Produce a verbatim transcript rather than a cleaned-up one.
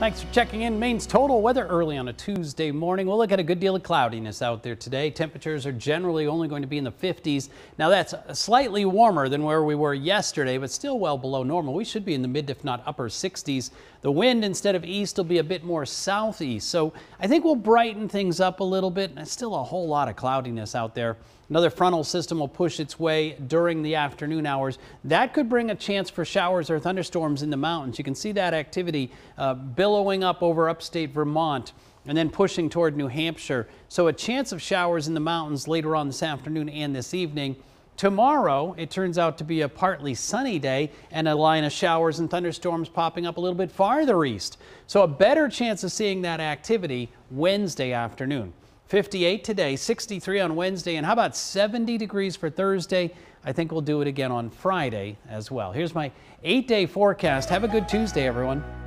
Thanks for checking in. Maine's total weather early on a Tuesday morning. We'll look at a good deal of cloudiness out there today. Temperatures are generally only going to be in the fifties. Now that's slightly warmer than where we were yesterday, but still well below normal. We should be in the mid, if not upper sixties. The wind instead of east will be a bit more southeast. So I think we'll brighten things up a little bit. And still a whole lot of cloudiness out there. Another frontal system will push its way during the afternoon hours. That could bring a chance for showers or thunderstorms in the mountains. You can see that activity uh, billowing up over upstate Vermont and then pushing toward New Hampshire. So a chance of showers in the mountains later on this afternoon and this evening. Tomorrow, it turns out to be a partly sunny day and a line of showers and thunderstorms popping up a little bit farther east. So a better chance of seeing that activity Wednesday afternoon. fifty-eight today, sixty-three on Wednesday, and how about seventy degrees for Thursday? I think we'll do it again on Friday as well. Here's my eight-day forecast. Have a good Tuesday, everyone.